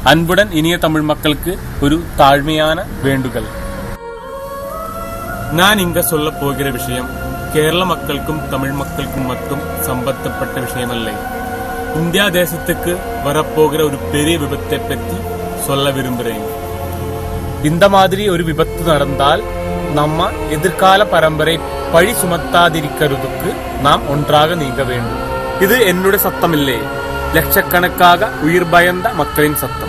அன்புடன் இனிய தமிழ் மக்களுக்கு ஒரு தாழ்மையான வேண்டுகோள். நான் இங்க சொல்ல போகிற விஷயம் கேரள மக்களுக்கும் தமிழ் மக்களுக்கும் மட்டும் சம்பந்தப்பட்ட விஷயமல்ல. இந்தியா தேசத்துக்கு வரப்போகிற ஒரு பெரிய விபத்தை பற்றி சொல்ல விரும்புகிறேன். இந்த மாதிரி ஒரு விபத்து நடந்தால் நம்ம எதிர்கால பரம்பரை பழி சுமத்தாதிருக்கிறதுக்கு நாம் ஒன்றாக நீங்க வேண்டும். இது என்னுடைய சத்தமில்லை, லட்சக்கணக்காக உயிர் பயந்த மக்களின் சத்தம்.